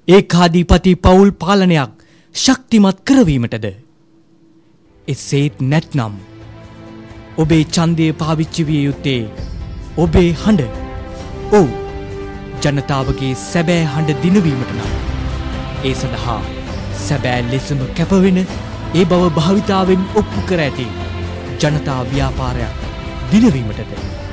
ඒකාධිපති පවුල් පාලනයක් ශක්තිමත් කරවීමටද? එසේත් නැත්නම් ඔබේ ඡන්දය පාවිච්චි විය යුත්තේ ඔබේ හඬ, ඔව් ජනතාවගේ සැබෑ හඬ දිනවීමට නම් ඒ සඳහා සැබෑ ලෙසම කැපවෙන ඒ බව භාවිතාවෙන් ඔප්පු කර ඇති ජනතා ව්‍යාපාරයක් දිනවීමටද?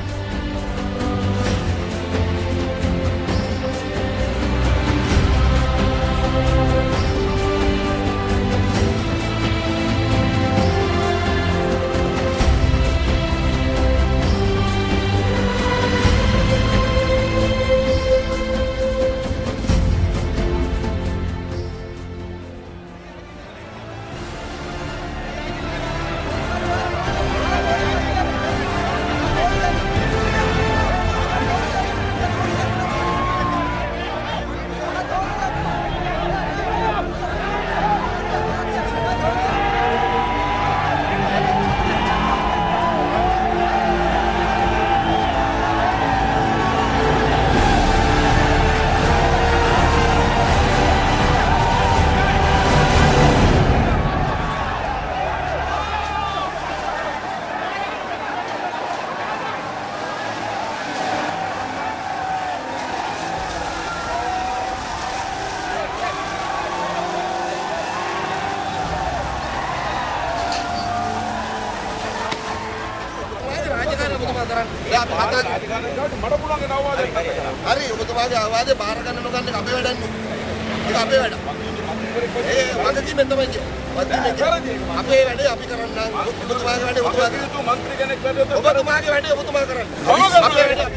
හරි ඔබතුමාගේ ආවාදේ බාර ගන්න නොගන්න එක අපේ වැඩන්නේ. ඒක අපේ වැඩ. ඒ වගකීමෙන් තමයි කියන්නේ. අපේ වැඩේ අපි කරන්න. ඔබතුමාගේ වැඩේ ඔබතුමා කරන්න. മന്ത്രി කෙනෙක් වැඩේ ඔබතුමාගේ වැඩේ ඔබතුමා කරන්න. අපේ වැඩේ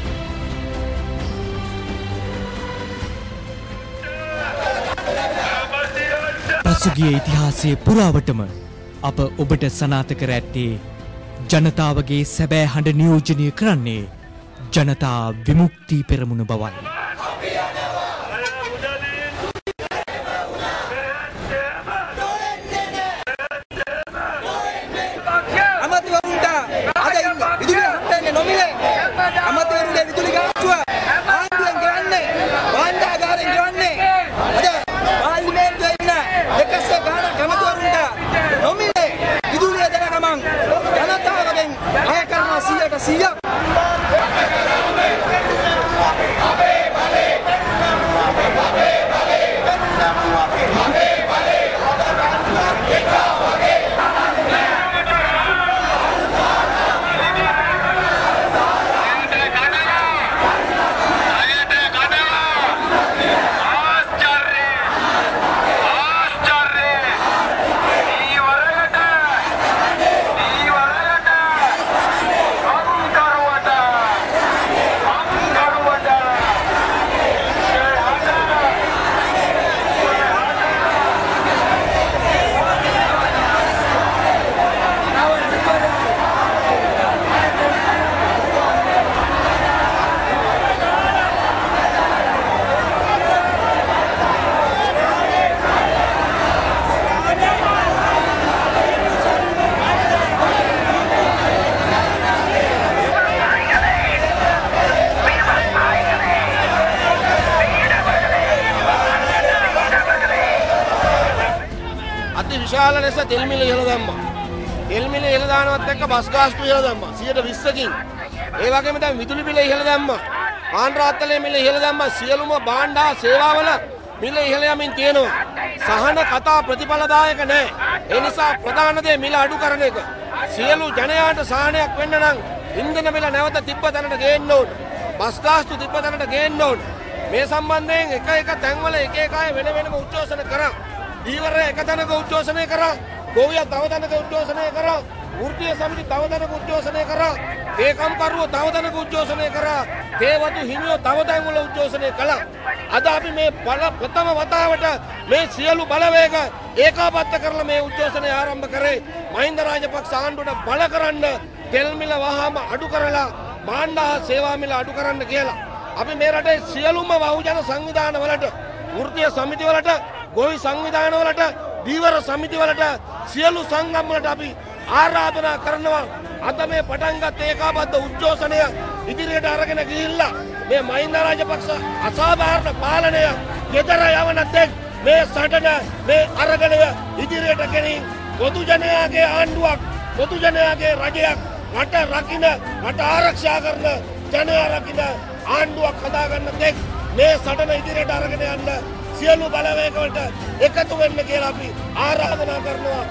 පසුගිය ඉතිහාසයේ පුරාවටම අප ඔබට සනාථ කර ඇත්තේ ජනතාවගේ සැබෑ හඬ නියෝජනය කරන්නේ ජනතා විමුක්ති පෙරමුණ බවයි. විශාල ලෙස තෙල් මිල ඉහළ දැම්මා. තෙල් මිල ඉහළ දානවත් එක්ක බස් ගාස්තු ඉහළ දැම්මා 120කින්. ඒ වගේම දැන් විදුලි බිල ඉහළ දැම්මා. පාන් රාත්තලේ මිල ඉහළ දැම්මා. සියලුම භාණ්ඩ සේවාවල මිල ඉහළ යමින් තියෙනවා. සහන කතා ප්‍රතිඵලදායක නැහැ. ඒ නිසා ප්‍රධාන දේ මිල අඩු කරන එක. සියලු ජනයාට සහනයක් වෙන්න නම් ඉන්ධන මිල නැවත තිබ්බ තැනට ගේන්න ඕන. බස් ගාස්තු තිබ්බ තැනට ගේන්න ඕන. මේ සම්බන්ධයෙන් එක තැන්වල එක අය වෙන වෙනම උද්ඝෝෂණ කරා. ඊවර එක තැනක උද්ඝෝෂණය කරා, ගෝවියා තව තැනක උද්ඝෝෂණය කරා, වෘත්තීය සමිති තව තැනක උද්ඝෝෂණය කරා, ඒකම්කරුවෝ තව තැනක උද්ඝෝෂණය කරා, තේවතු හිමියෝ තව තැන්වල උද්ඝෝෂණය කළා. අද අපි මේ ප්‍රථම වතාවට මේ සියලු බලවේග ඒකාබද්ධ කරලා මේ උද්ඝෝෂණය ආරම්භ කරේ මහින්ද රාජපක්ෂ ආණ්ඩුවට බල කරන්න තෙල් මිල වහාම අඩු කරලා භාණ්ඩ සේවා මිල අඩු කරන්න කියලා. අපි මේ රටේ සියලුම බහුජන සංවිධාන වලට, වෘත්තීය සමිති වලට, ගොවි සංවිධාන වලට, දීවර සමිති වලට, සියලු සංගම් වලට අපි ආරාධනා කරනවා අද මේ පටන් ගත් ඒකාබද්ධ උද්ඝෝෂණය ඉදිරියට අරගෙන ගිහිල්ලා මේ මහින්ද රාජපක්ෂ අසාධාරණ පාලනය ගෙදර යවන තෙක් මේ සටන මේ අරගලය ඉදිරියට ගෙනින් පොදු ජනයාගේ ආණ්ඩුවක් පොදු ජනයාගේ රජයක් රට රකින්න රට ආරක්ෂා කරන ජනයා රකින්න ආණ්ඩුවක් හදාගන්න තෙක් මේ සටන ඉදිරියට අරගෙන යන්න සියලු බලවේගවලට එකතු වෙන්න කියලා අපි ආරාධනා කරනවා.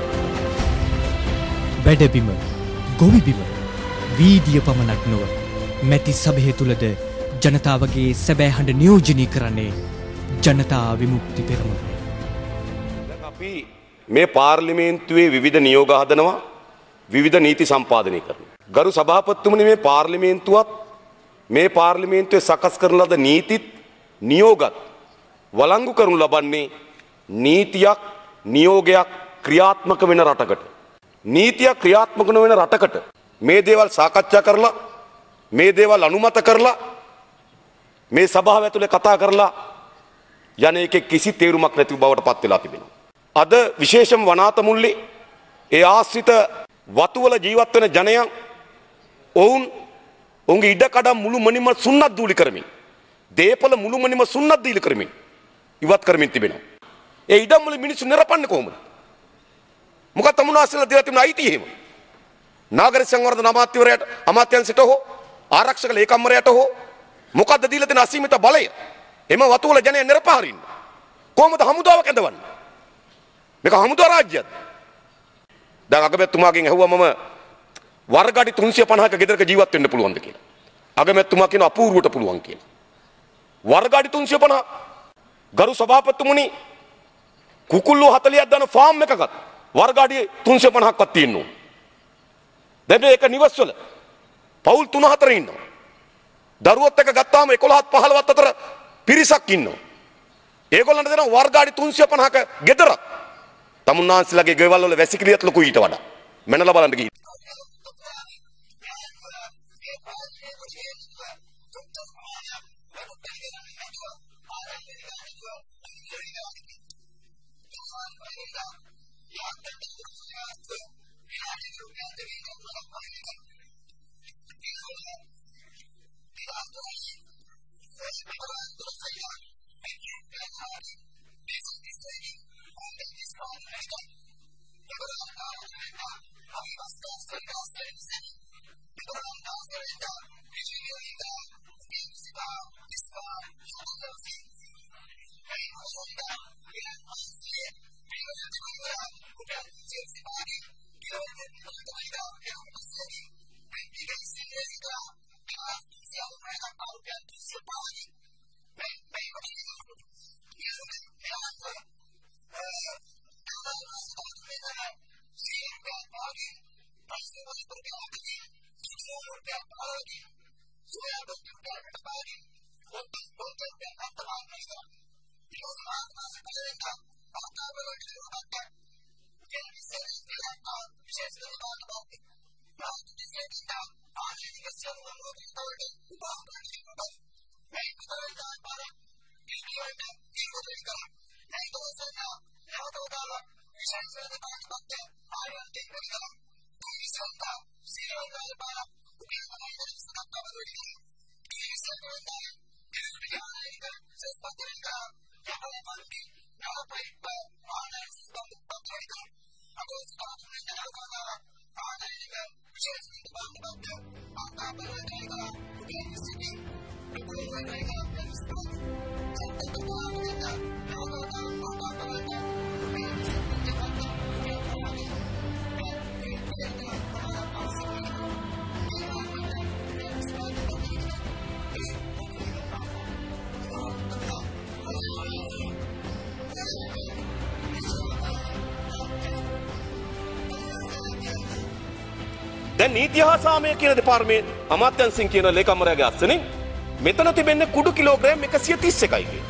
වැඩබිම ගොවිබිම වීදිය පමණක් නොව මැති සභය තුළද ජනතාවගේ සැබෑ හඬ නියෝජනය කරන්නේ ජනතා විමුක්ති පෙරමුණ. අපි මේ පාර්ලිමේන්තුවේ විවිධ නියෝග හදනවා විවිධ නීති සම්පාදනය කරනවා. ගරු සභාපතිතුමනි මේ පාර්ලිමේන්තුවත් මේ පාර්ලිමේන්තුවේ සකස් කරන ලද නීතිත් නියෝගත් වළංගු කරනු ලබන්නේ නීතියක් නියෝගයක් ක්‍රියාත්මක වෙන රටකට. නීතියක් ක්‍රියාත්මක නොවන රටකට මේ දේවල් සාකච්ඡා කරලා මේ දේවල් අනුමත කරලා මේ සභාව ඇතුලේ කතා කරලා යන එකේ කිසි තේරුමක් නැති බවට පත් වෙලා තිබෙනවා. අද විශේෂම වනාත මුල්ලේ ඒ ආශ්‍රිත වතුවල ජීවත් වෙන ජනයන් ඔවුන්ගේ ඉඩකඩම් මුළු මනින්ම සුන්නත් දූලි කරමින් දේපල මුළු මනින්ම සුන්නත් දීලි කරමින් ඉවත් කරමින් තිබෙනවා. ඒ ඉඩම් වල මිනිස්සු නිරපන්නේ කොහොමද? මොකක්ද තමුන්නාසලා දීලා තිබුණ අයිතිය එහෙම? නාගරික සංවර්ධන අමාත්‍යවරයාට අමාත්‍යංශයට හෝ ආරක්ෂක ලේකම්වරයාට හෝ මොකද්ද දීලා තියෙන අසීමිත බලය? එම වතුවල ජනය නිරපාරින්න. කොහොමද හමුදාවක් ඇඳවන්නේ? මේක හමුදා රාජ්‍යයක්ද? දැන් අගමැතිතුමාගෙන් ඇහුවා මම වර්ගාඩි 350ක ගෙදරක ජීවත් වෙන්න පුළුවන්ද කියලා. අගමැතිතුමා කියන අපූර්වට පුළුවන් කියලා. වර්ගාඩි 350 ගරු සභාපතිතුමනි කුකුල්ලෝ 40ක් දාන ෆාම් එකකත් වර්ගාඩි 350ක්වත් තියෙන්න ඕන. දැන් මේක නිවස්වල පවුල් 3-4 ඉන්නවා. දරුවොත් එක ගත්තාම 11ත් 15ත් අතර පිරිසක් ඉන්නවා. ඒගොල්ලන්ට දෙන වර්ගාඩි 350ක ගෙදරක් තමුන්නාන්සලාගේ ගෙවල් වල වැසිකිළියත් ලොකුයි ඊට වඩා. මැනලා බලන්න ගිහින්. දැන් නීති හා සාමය කියන දෙපාර්තමේන්තුවේ අමාත්‍යංශින් කියන ලේකම්වරයාගේ අස්සනේ මෙතන තිබෙන්නේ කුඩු කිලෝග්‍රෑම් 131යි කියන.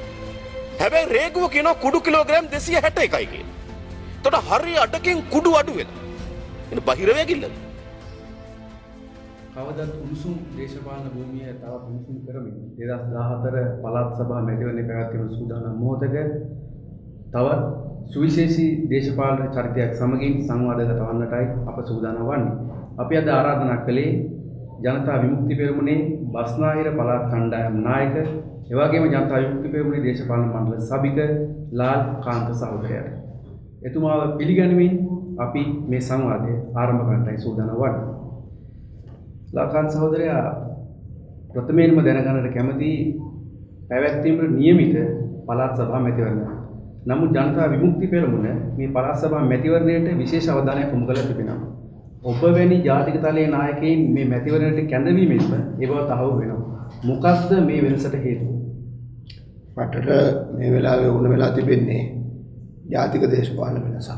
හැබැයි රේගුව කියනවා කුඩු කිලෝග්‍රෑම් 261යි කියන. එතකොට හරිය අඩකින් කුඩු අඩු වෙනවා. එන බහිරව ඇගිල්ලද? කවදත් උණුසුම් දේශපාලන භූමිය තවත් උණුසුම් කරමින් 2014 පළාත් සභා මැතිවරණය පැවැත්වීමට සූදානම් මොහොතක තවත් සුවිශේෂී දේශපාලන චරිතයක් සමගින් සංවාදයකට වන්නටයි අප සූදානම් වන්නේ. අපි අද ආරාධනා කළේ ජනතා විමුක්ති පෙරමුණේ බස්නාහිර පළාත් කණ්ඩායම් නායක ඒ වගේම ජනතා විමුක්ති පෙරමුණේ දේශපාලන මණ්ඩල සභික ලාල් කාන්ත සහෝදරයාට එතුමාව පිළිගනිමින් අපි මේ සංවාදය ආරම්භ කරන්නයි සූදානම් වන්නේ. ලාල් කාන්ත සහෝදරයා ප්‍රථමයෙන්ම දැනගන්නට කැමති පැවැත්වීමට නියමිත පළාත් සභා මැතිවරණ. නමුත් ජනතා විමුක්ති පෙරමුණ මේ පළාත් සභා මැතිවරණයට විශේෂ අවධානයක් යොමු කරලා තිබෙනවා. ඔබ වැනි ජාතික තලයේ නායකයින් මේ මැතිවරණයට කැඳවීමෙන්ම ඒ බව තහවුරු වෙනවා. මොකක්ද මේ වෙනසට හේතුව? රටට මේ වෙලාවේ වුණ වෙලා තිබෙන්නේ ජාතික දේශපාලන වෙනසක්.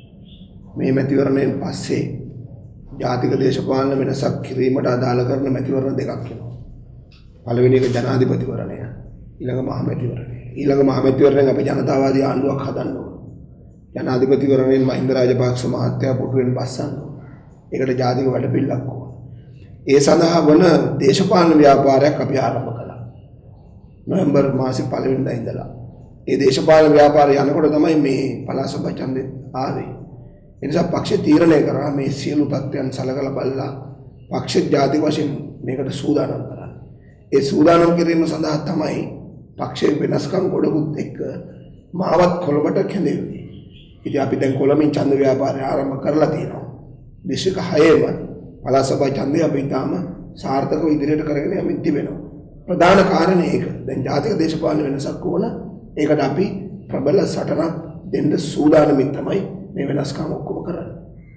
මේ මැතිවරණයෙන් පස්සේ ජාතික දේශපාලන වෙනසක් කිරීමට අදාළ කරන මැතිවරණ දෙකක් වෙනවා. පළවෙනි එක ජනාධිපතිවරණය, ඊළඟ මහ මැතිවරණය. ඊළඟ මහ මැතිවරණයෙන් අපි ජනතාවාදී ආණ්ඩුවක් හදන්න ඕන. ජනාධිපතිවරණයෙන් මහින්ද රාජපක්ෂ මහත්තයා පුටුවෙන් බස්සන්න ඕන. ඒකට ජාතික වැඩපිළිවෙලක් ඕන. ඒ සඳහා වන දේශපාලන ව්‍යාපාරයක් අපි ආරම්භ කළා. නොවැම්බර් මාසේ පළවෙනිදා ඉඳලා. ඒ දේශපාලන ව්‍යාපාරය යනකොට තමයි මේ පළාත් සභා ඡන්දෙ ආවේ. ඒ නිසා පක්ෂ තීරණය කරා මේ සියලු තත්ත්වයන් සලකලා බලලා පක්ෂ ජාතික වශයෙන් මේකට සූදානම් කරා. ඒ සූදානම් කිරීම සඳහා තමයි පක්ෂයේ වෙනස්කම් ගොඩකුත් එක්ක මාවත් කොළඹට කැඳෙන්නේ. ඉතින් අපි දැන් කොළඹින් ඡන්ද ව්‍යාපාරය ආරම්භ කරලා තියෙනවා. දිශක 6ම පළාත් සභා ඡන්දය අපි තාම සාර්ථකව ඉදිරියට කරගෙන යමින් තිබෙනවා. ප්‍රධාන කාරණේ ඒක. දැන් ජාතික දේශපාලන වෙනසක් ඕන. ඒකට අපි ප්‍රබල සටනක් දෙන්න සූදානමින් තමයි මේ වෙනස්කම් ඔක්කොම කරන්නේ.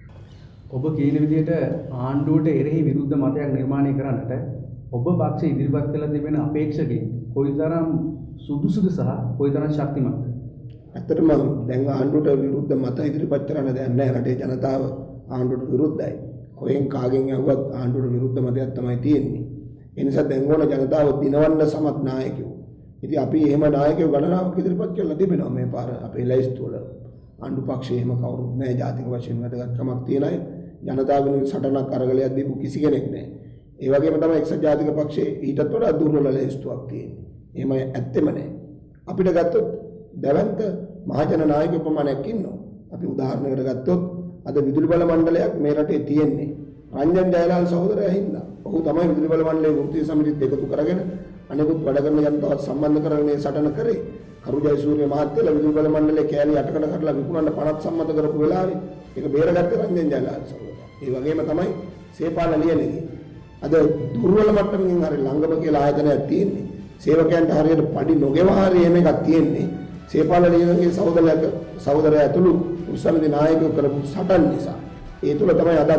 ඔබ කියන විදිහට ආණ්ඩුවට එරෙහි විරුද්ධ මතයක් නිර්මාණය කරන්නට ඔබ පක්ෂ ඉදිරිපත් කළ තිබෙන අපේක්ෂකයන් කොයිතරම් සුදුසුද සහ කොයිතරම් ශක්තිමත්ද? ඇත්තටම දැන් ආණ්ඩුවට විරුද්ධ මත ඉදිරිපත් කරන්න දෙයක් නැහැ. රටේ ජනතාව ආණ්ඩුවට විරුද්ධයි. කොහෙන් කාගෙන් ඇහුවත් ආණ්ඩුවට විරුද්ධ මතයක් තමයි තියෙන්නේ. ඒ නිසා දැන් ඕන ජනතාව දිනවන්න සමත් නායකයෝ. ඉතින් අපි එහෙම නායකයෝ ගණනාවක් ඉදිරිපත් කරලා තිබෙනවා මේ පාර අපේ ලයිස්තු වල. ආණ්ඩු පක්ෂයේ එහෙම කවුරුත් නැහැ. ජාතික වශයෙන් වැදගත්කමක් තියෙන අය ජනතාව වෙනුවෙන් සටනක් අරගලයක් දීපු කිසි කෙනෙක් නැහැ. ඒ වගේම තමයි එක්සත් ජාතික පක්ෂයේ ඊටත් වඩා දුර්වල ලයිස්තුවක් තියෙන්නේ. එහෙම ඇත්තෙම නැහැ. අපිට ගත්තොත් දැවැන්ත මහජන නායක ප්‍රමාණයක් ඉන්නවා. අපි උදාහරණයකට ගත්තොත් අද විදුලි බල මණ්ඩලයක් මේ රටේ තියෙන්නේ රංජන් ජයලාල් සහෝදරයා හින්දා. ඔහු තමයි විදුලි බල මණ්ඩලයේ වෘත්තීය සමිතියත් එකතු කරගෙන අනෙකුත් වැඩ කරන ජනතාවත් සම්බන්ධ කරගෙන මේ සටන කරේ. කරු ජයසූරිය මහත්තයලා විදුලි බල මණ්ඩලයේ කෑලි 8කට කඩලා විකුණන්න පනත් සම්මත කරපු වෙලාවේ ඒක බේරගත්තේ රංජන් ජයලාල් සහෝදරයා. ඒ වගේම තමයි සේපාල ලියනගේ. අද දුර්වල මට්ටමකින් හරි ළංගම කියලා ආයතනයක් තියෙන්නේ. සේවකයන්ට හරියට පඩි නොගෙවා හරි එහෙම එකක් තියෙන්නේ. සේපාල ලියනගේ සහෝදරයා ඇතුළු උසමි නායකයෝ කරපු සටන් නිසා. ඒ තුල තමයි අද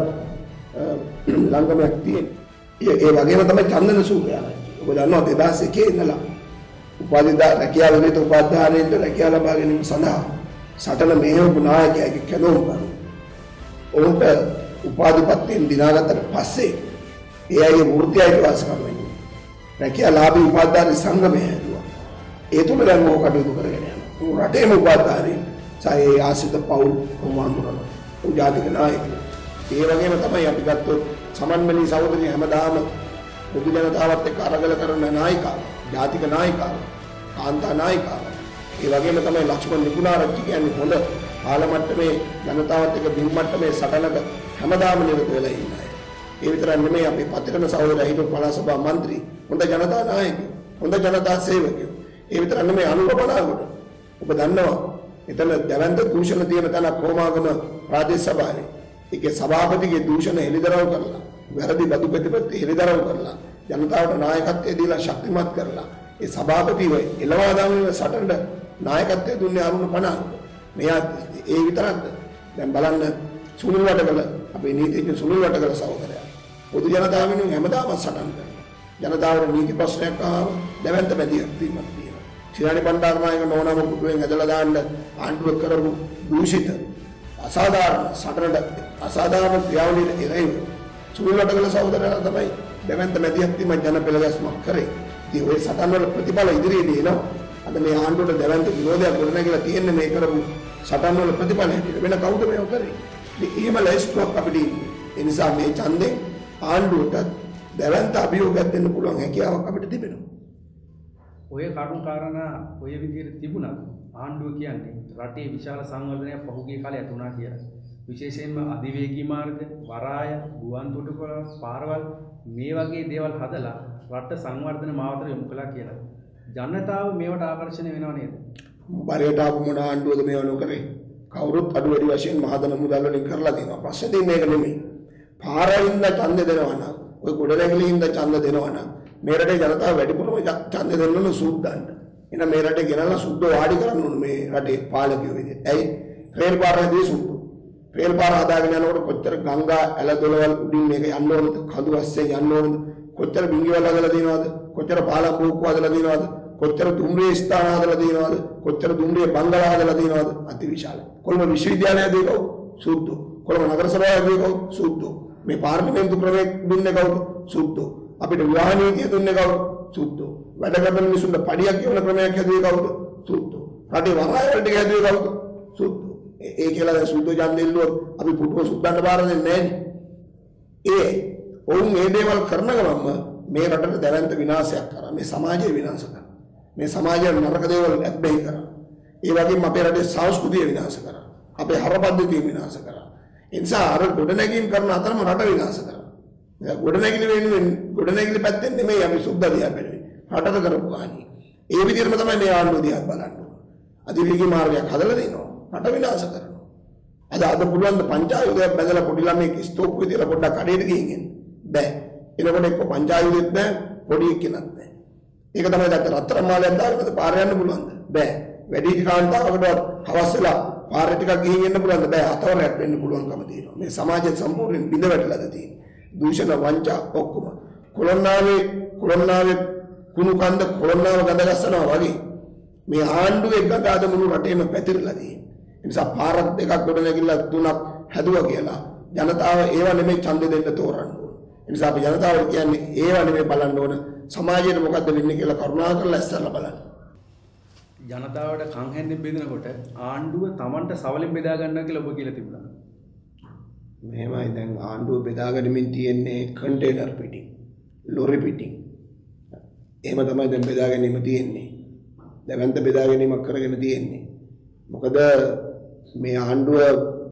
ළංගමක් තියෙන්නේ. ඒ වගේම තමයි චන්දන සූර්යයා. ඔබ දන්නවා 2001 ඉඳලා උපාධිදා රැකියාව විදිහට උපාධාරයෙන්ද රැකියාව ලබා ගැනීම සඳහා සටන මෙහෙවපු නායකයෙක් කැඳවුම් කරනවා. ඔවුන්ට උපාධිපත්යෙන් දිනාගත්තට පස්සේ ඒ අයගේ වෘත්තීය අයිතිවාසිකම් වෙන්නේ. රැකියාලාභී උපාධාරී සංගමය හැදුවා. ඒ තුල දැන් මොකක් කටයුතු කරගෙන යනවා. රටේම උපාධාරී සායේ ආසිත පවුල් වඳුරන ජාතික නායකයෝ. ඒ වගේම තමයි අපි ගත්තොත් සමන්මලී සහෝදරිය හැමදාම පොදු ජනතාවත් එක්ක අරගල කරන නායිකාව, ජාතික නායිකාව, කාන්තා නායිකාව. ඒ වගේම තමයි ලක්ෂ්මන් නිකුණාරච්චි කියන්නේ හොඳ කාල මට්ටමේ ජනතාවත් එක්ක බිම් මට්ටමේ සටනක හැමදාම නිරත වෙලා ඉන්නේ. ඒ විතරක් නෙමෙයි අපි පත්‍රන සහෝදරයා හිටපු පළාත් සභා මන්ත්‍රී, හොඳ ජනතා නායකයෝ, හොඳ ජනතා සේවකයෝ. ඒ විතරක් නෙමෙයි අනුකම්පාවකට. ඔබ දන්නවා එතන දැවැන්ත දූෂණ තියෙන තැනක් කොමාගම ප්‍රාදේශ සභාවේ. ඒකේ සභාපතිගේ දූෂණ හෙළිදරව් කරලා, වැරදි බදු ප්‍රතිපත්ති හෙළිදරව් කරලා, ජනතාවට නායකත්වය දීලා ශක්තිමත් කරලා, ඒ සභාපතිව එළවා දාමින සටනට නායකත්වය දුන්නේ අරුණ පනාග. මෙයා ඒ විතරක්ද? දැන් බලන්න සුනිල් වටකල අපේ නීතිඥ සුනිල් වටකල සහෝදරයා. පොදු ජනතාව වෙනුවෙන් හැමදාම සටන් කරනවා. ජනතාවට නීති ප්‍රශ්නයක් ආවම දැවැන්ත බැදියක් වීමක් තියෙනවා. ශිරාණි බණ්ඩාරනායක නෝනාම පුටුවෙන් ඇදලා දාන්න ආණ්ඩුව කරපු දූෂිත අසාධාරණ සටනට අසාධාරණ ක්‍රියාවලියට එරෙහිව සුනිල් වටකල සහෝදරයා තමයි දැවැන්ත බැදියක් වීම ජන පෙළගැස්මක් කරේ. ඉතින් ওই සටන් වල ප්‍රතිඵල ඉදිරියේදී එනවා. අද මේ ආණ්ඩුවට දැවැන්ත විරෝධයක් ගොඩනැගිලා තියෙන්නේ මේ කරපු සටන් වල ප්‍රතිඵල හැටියට. වෙන කවුද මේව කරේ? ඉතින් එහෙම ලයිස්තුවක් අපිට ඒ නිසා මේ ඡන්දේ ආණ්ඩුවට දැවැන්ත අභියෝගයක් දෙන්න පුළුවන් හැකියාවක් අපිට තිබෙනවා. ඔය කරුණු කාරණා ඔය විදිහට තිබුණා ආණ්ඩුව කියන්නේ රටේ විශාල සංවර්ධනයක් පහුගිය කාලේ ඇති වුණා කියලා. විශේෂයෙන්ම අධිවේගී මාර්ග, වරාය, ගුවන් තොටුපළ, පාරවල් මේ වගේ දේවල් හදලා රට සංවර්ධන මාවතට යොමු කළා කියලා. ජනතාව මේවට ආකර්ෂණය වෙනව නේද? බරයට ආපු මොන ආණ්ඩුවද මේව නොකරේ? කවුරුත් අඩු වැඩි වශයෙන් මහදන මුදල් වලින් කරලා තියෙනවා. ප්‍රශ්නේ තියෙන්නේ ඒක නෙමෙයි. පාරින්ද ඡන්ද දෙනවා නම්, ඔය ගොඩනැගිලිින්ද ඡන්ද දෙනවා නම් මේ රටේ ජනතාව වැඩිපුරම ඡන්ද දෙන්න ඕන සූද්දන්න. එහෙනම් මේ රටේ ගෙනල්ලා සුද්ධ වාඩි කරන්න ඕන මේ රටේ පාලකයෝ විදිහට. ඇයි? රේල් පාර හැදී සුද්ධ. රේල් පාර හදාගෙන යනකොට කොච්චර ගංගා ඇලදොලවල් උඩින් මේක යන්න ඕනද? කඳු ඇස්සේ යන්න ඕනද? කොච්චර බිංගිවල් හදලා තියෙනවද? කොච්චර පාලම් බෝක්කු හදලා තියෙනවද? කොච්චර දුම්රිය ස්ථාන හදලා තියෙනවද? කොච්චර දුම්රිය බංගලා හදලා තියෙනවද? අතිවිශාලයි. කොළඹ විශ්වවිද්‍යාලය හදුවේ කවුද? සුද්ධ. කොළඹ නගර සභාව හදුවේ කවුද? සුද්ධ. මේ පාර්ලිමේන්තු ක්‍රමයක් දුන්නේ කවුද? සුද්ධ. අපිට විවාහ නීතිය දුන්නේ කවුද? සුද්ධ. වැඩ කරන මිනිසුන්ට පඩියක් කියන ක්‍රමයක් හදුවේ කවුද? සුද්ධ. රටේ වරාය වලට හදුවේ කවුද? සුද්ධ. ඒ කියලා දැන් සුද්ධ ඡන්දෙල්ලුවොත් අපි පුටුව සුද්ධන්න බාර දෙන්නේ නැහැ. ඔවුන් මේ දේවල් කරන ගමන්ම මේ රටට දැවැන්ත විනාශයක් කරා. මේ සමාජය විනාශ කරා. මේ සමාජයේ නරක දේවල් ඇබ්බැහි කරා. ඒ වගේම අපේ රටේ සංස්කෘතිය විනාශ කරා. අපේ හරපද්ධතිය විනාශ කරා. ඒ නිසා අර ගොඩනැගීම් කරන අතරම රට විනාශ කරා. ගොඩනැගිලි වෙනුවෙන් ගොඩනැගිලි පැත්තෙන් නෙමෙයි අපි සුද්ධ දිහා බැලුවේ. රටට කරපු හානිය. ඒ විදිහටම තමයි මේ ආණ්ඩුව දිහා බලන්නේ. අධිවේගී මාර්ගයක් හදලා දෙනවා. රට විනාශ කරනවා. අද පුළුවන් ද පංචායුධයක් බැඳලා පොඩි ළමෙක් ස්තෝප්පුවේ තියලා පොඩ්ඩක් කඩේට ගිහින් බෑ. එනකොට එක්ක පංචායුධෙත් බෑ, පොඩි එක්කෙනත් බෑ. ඒක තමයි දැක්ක රත්තරන් මාලයක් දාගෙන පාර යන්න පුළුවන්ද? බෑ. වැඩි කාන්තාවකටවත් හවස් වෙලා පාර ටිකක් ගිහින් එන්න පුළුවන්ද? බෑ. අතවරයක් වෙන්න පුළුවන්කම තියෙනවා. මේ සමාජය සම්පූර්ණයෙන් බිඳ වැටලාද තියෙන්නේ. දූෂණ වංචා ඔක්කොම. කොළොන්නාවේ කුණු කන්ද කොළොන්නාව ගඳ ගස්සනවා වගේ මේ ආණ්ඩුවේ ගඳ අද මුළු රටේම පැතිරලා තියෙනවා. ඒ නිසා පාරක් දෙකක් ගොඩ නැගිලා තුනක් හැදුවා කියලා ජනතාව ඒව නෙමෙයි ඡන්දෙ දෙන්න තෝරන්න ඕන. ඒ නිසා අපි ජනතාවට කියන්නේ ඒව නෙමෙයි බලන්න ඕන. සමාජයට මොකද්ද වෙන්නේ කියලා කරුණාකරලා ඉස්සරලා බලන්න. ජනතාවට කන් හැන්දෙන් බෙදනකොට ආණ්ඩුව Tamanට සවලෙන් බෙදා ගන්නවා කියලා ඔබ කියලා තිබුණා. මෙහෙමයි දැන් ආණ්ඩුව බෙදාගනිමින් තියෙන්නේ කන්ටේනර් පිටින්, ලොරි පිටින්. එහෙම තමයි දැන් බෙදා ගැනීම තියෙන්නේ. දැවැන්ත බෙදා ගැනීමක් කරගෙන තියෙන්නේ. මොකද මේ ආණ්ඩුව